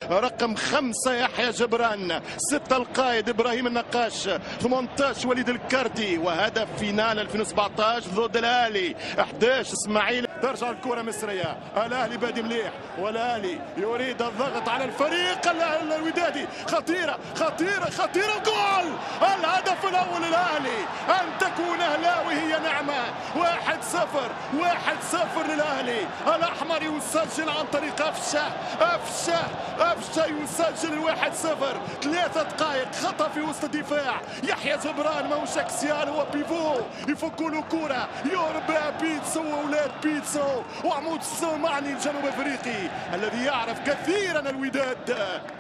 رقم 5 يحيى جبران، 6 القائد ابراهيم النقاش، 18 وليد الكردي، وهدف فينال 2017 ضد الاهلي. 11 اسماعيل. ترجع الكره مصريه، الاهلي بادي مليح، والاهلي يريد الضغط على الفريق الودادي. خطيره خطيره خطيره، جول! الهدف الاول الاهلي. ان تكون اهلاوي هي نعمه. 1-0 1-0 للاهلي. الاحمر يسجل عن طريق أفشة يسجل 1-0. 3 دقائق خطأ في وسط الدفاع. يحيى جبران ماهوش اكسيال، هو بيفو، يفكوا له كرة يهرب بها بيتسو واولاد بيتسو وعمود الصومالي الجنوب افريقي الذي يعرف كثيرا الوداد.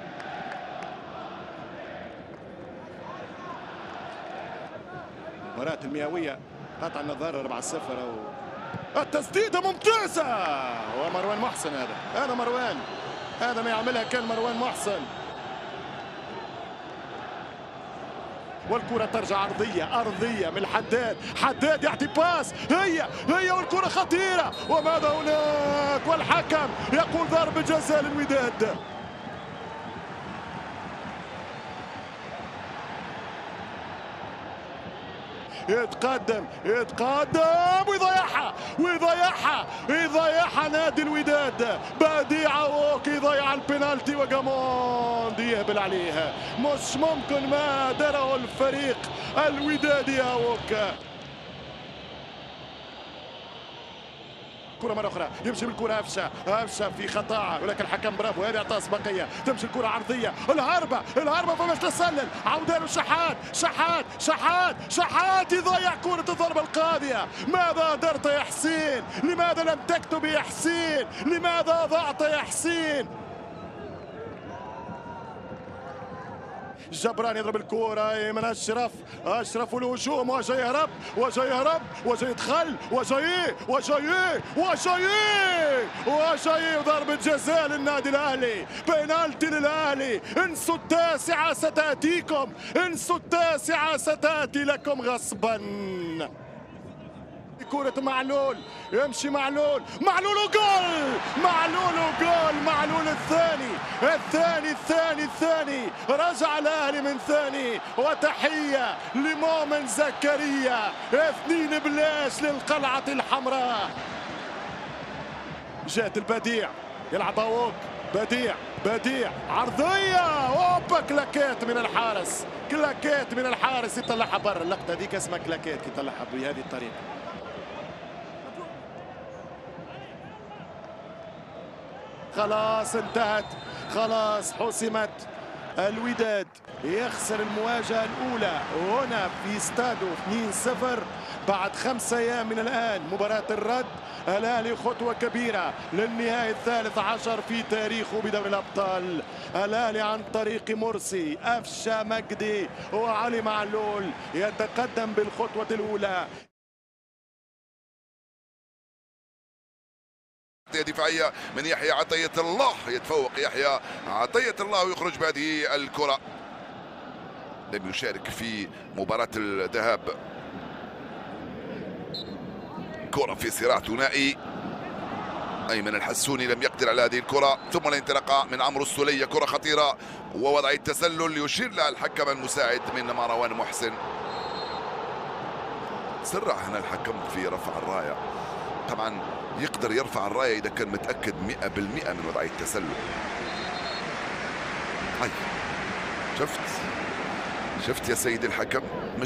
المباراة المئوية قطع النظر 4-0 التسديدة ممتازة، ومروان محسن. هذا مروان، هذا ما يعملها كان مروان محسن. والكرة ترجع أرضية من حداد يعطي باس، هي والكرة خطيرة، وماذا هناك؟ والحكم يقول ضربة جزاء للوداد. يتقدم ويضيعها نادي الوداد. بديعة ووك يضيع البنالتي، وجاموند يهبل عليها. مش ممكن ما درعه الفريق الودادي يا ووك. كرة مرة أخرى، يمشي بالكرة أفشة في خطأ، ولكن الحكم برافو، هذه أعطاه أسبقية. تمشي الكرة عرضية، الهربة فماش تسلل، عودة له شحات يضيع كرة الضربة القاضية. ماذا درت يا حسين؟ لماذا لم تكتب يا حسين؟ لماذا ضعت يا حسين؟ جبران يضرب الكرة من أشرف والهجوم، وجاي يهرب وجاي يدخل وجاي ضربة جزاء للنادي الأهلي. بينالتي للأهلي. انسوا التاسعة ستأتيكم، انسوا التاسعة ستأتي لكم غصبا. كرة معلول، يمشي معلول وجول! معلول الثاني رجع الاهلي من ثاني. وتحية لمؤمن زكريا. 2-0 للقلعة الحمراء. جات البديع يلعب ووك، بديع عرضية، اوبا كلاكيت من الحارس يطلعها برا. اللقطة ذيك اسمها كلاكيت، يطلعها بهذه الطريقة. خلاص انتهت، خلاص حسمت. الوداد يخسر المواجهة الأولى هنا في استادو 2-0 بعد 5 أيام من الآن. مباراة الرد. الأهلي خطوة كبيرة للنهائي 13 في تاريخه بدوري الأبطال. الأهلي عن طريق مرسي، أفشة مجدي وعلي معلول يتقدم بالخطوة الأولى. دفاعية من يحيى عطية الله، يتفوق يحيى عطية الله ويخرج بهذه الكرة. لم يشارك في مباراة الذهاب. كرة في صراع ثنائي، أيمن الحسوني لم يقدر على هذه الكرة، ثم الانطلاقة من عمرو السولية، كرة خطيرة ووضع التسلل يشير لها الحكم المساعد من مروان محسن. سرع هنا الحكم في رفع الراية. طبعا يقدر يرفع الراية إذا كان متأكد 100% من وضعية التسلل. هاي شفت يا سيدي الحكم،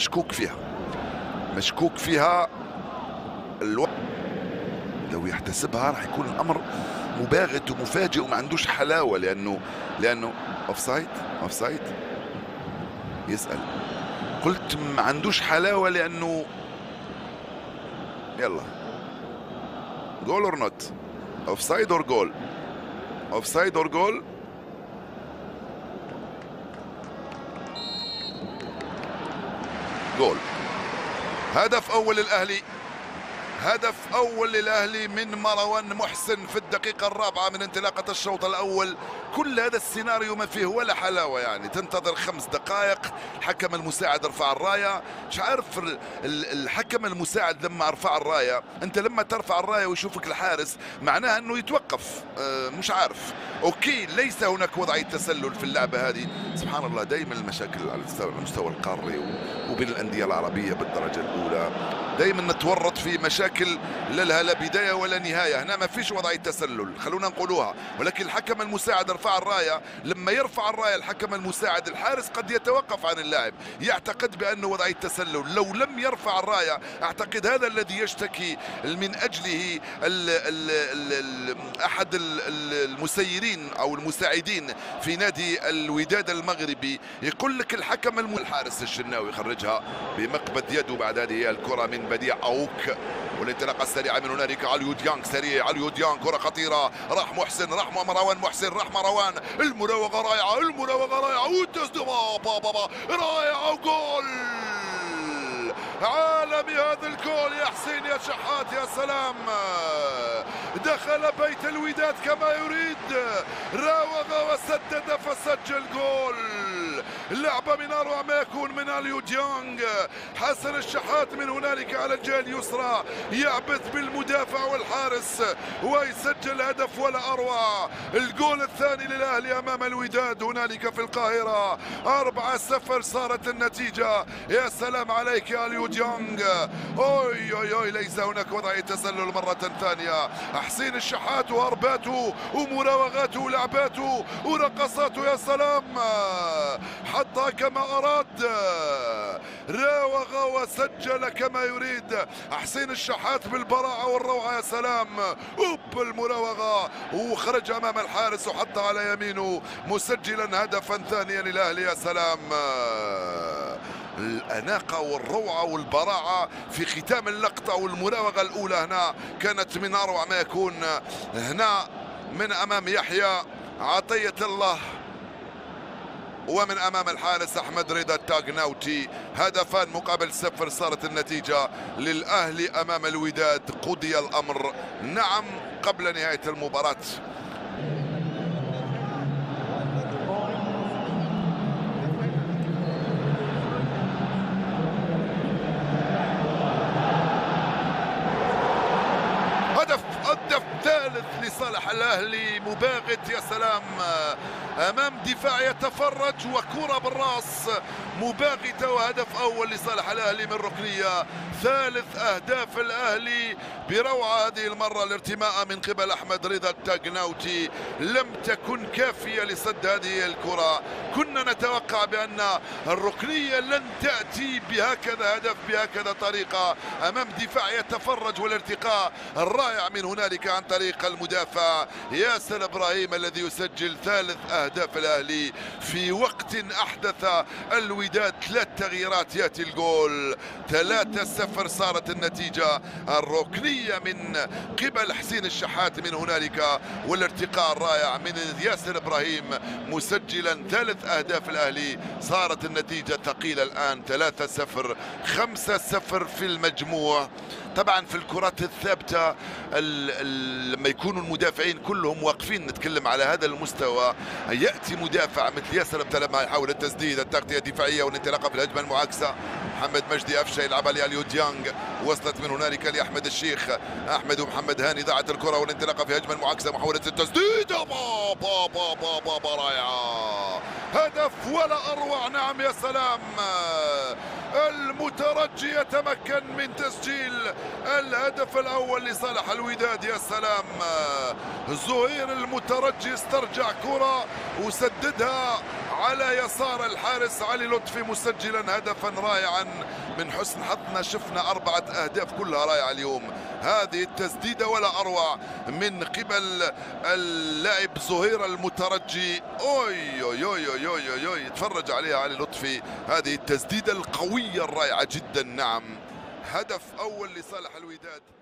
مشكوك فيها الوقت. لو يحتسبها راح يكون الأمر مباغت ومفاجئ وما عندوش حلاوة، لأنه أوفسايد يسأل. قلت ما عندوش حلاوة لأنه يلا جول اور نوت، اوفسايد اور جول. جول. هدف اول للاهلي هدف أول للأهلي من مروان محسن في الدقيقة الرابعة من انطلاقة الشوط الأول. كل هذا السيناريو ما فيه ولا حلاوة، يعني تنتظر 5 دقائق، الحكم المساعد رفع الراية. مش عارف الحكم المساعد لما رفع الراية، أنت لما ترفع الراية ويشوفك الحارس معناها أنه يتوقف. مش عارف، أوكي ليس هناك وضعية تسلل في اللعبة هذه. سبحان الله، دائما المشاكل على المستوى القاري وبين الأندية العربية بالدرجة الأولى، دائما نتورط في مشاكل لا لها لا بدايه ولا نهايه. هنا ما فيش وضعيه تسلل، خلونا نقولوها، ولكن الحكم المساعد رفع الرايه. لما يرفع الرايه الحكم المساعد، الحارس قد يتوقف عن اللاعب، يعتقد بانه وضعيه تسلل. لو لم يرفع الرايه اعتقد هذا الذي يشتكي من اجله احد المسيرين او المساعدين في نادي الوداد المغربي، يقول لك الحكم الحارس الشناوي خرجها بمقبض يده. بعد هذه الكره من بديع اوك، والانطلاقه السريعه من هنالك عليو ديانغ، سريع عليو ديانغ، كره خطيره، راح محسن، راح مروان محسن، راح مروان، المراوغه رائعه، المراوغه رائعه، والتسديد رائعه، وجول عالمي هذا الجول يا حسين يا شحات، يا سلام. دخل بيت الوداد كما يريد، راوغ وسدد فسجل جول. لعبة من أروع ما يكون من عليو ديانغ. حسن الشحات من هنالك على الجهة اليسرى يعبث بالمدافع والحارس ويسجل هدف ولا أروع. الجول الثاني للأهلي أمام الوداد هنالك في القاهرة. 4-0 صارت النتيجة. يا سلام عليك يا عليو ديانغ. أوي أوي أوي، ليس هناك وضعية تسلل مرة ثانية. حسين الشحات وهرباته ومراوغاته ولعباته ورقصاته، يا سلام، حطها كما أراد، راوغ وسجل كما يريد. حسين الشحات بالبراعة والروعة، يا سلام، أوب المراوغة وخرج أمام الحارس وحطها على يمينه مسجلا هدفا ثانيا للأهلي. يا سلام، الأناقة والروعة والبراعة في ختام اللقطة، والمراوغة الأولى هنا كانت من أروع ما يكون. هنا من أمام يحيى عطية الله ومن أمام الحارس أحمد رضا التاغناوتي. هدفان مقابل 0 صارت النتيجة للأهلي أمام الوداد. قضي الأمر نعم قبل نهاية المباراة. هدف ثالث لصالح الأهلي، مباغت، يا سلام، أمام دفاع يتفرج وكرة بالراس مباغتة، وهدف أول لصالح الأهلي من ركنية. ثالث أهداف الأهلي بروعة هذه المرة. الارتماء من قبل أحمد رضا التاغناوتي لم تكن كافية لصد هذه الكرة. كنا نتوقع بأن الركنية لن تأتي بهكذا هدف بهكذا طريقة أمام دفاع يتفرج، والارتقاء الرائع من هنالك عن طريق المدافع ياسر إبراهيم الذي يسجل ثالث أهداف الأهلي في وقت أحدث الوداد 3 تغييرات. يأتي الجول 3-0 صارت النتيجة. الركنية من قبل حسين الشحات من هنالك، والارتقاء الرائع من ياسر إبراهيم مسجلا ثالث أهداف الأهلي. صارت النتيجة ثقيلة الآن 3-0، 5-0 في المجموع. طبعا في الكرات الثابتة لما يكونوا المدافعين كلهم واقفين، نتكلم على هذا المستوى، يأتي مدافع مثل ياسر لما يحاول التسديد، التغطية الدفاعية والانطلاقة في الهجمة المعاكسة. محمد مجدي أفشة يلعبها لعليو ديانغ، وصلت من هنالك لأحمد الشيخ. أحمد ومحمد هاني ضاعت الكرة والانطلاقة في هجمة المعاكسة، محاولة التسديد رائعة، هدف ولا أروع. نعم يا سلام، المترجي يتمكن من تسجيل الهدف الأول لصالح الوداد. يا سلام، زهير المترجي استرجع كرة وسددها على يسار الحارس علي لطفي مسجلا هدفا رائعا. من حسن حظنا شفنا 4 أهداف كلها رائعة اليوم. هذه التسديدة ولا أروع من قبل اللاعب زهير المترجي. أوي أوي أوي أوي أوي أوي، يتفرج عليها علي لطفي. هذه التسديدة القوية الرائعة جدا. نعم، هدف أول لصالح الوداد.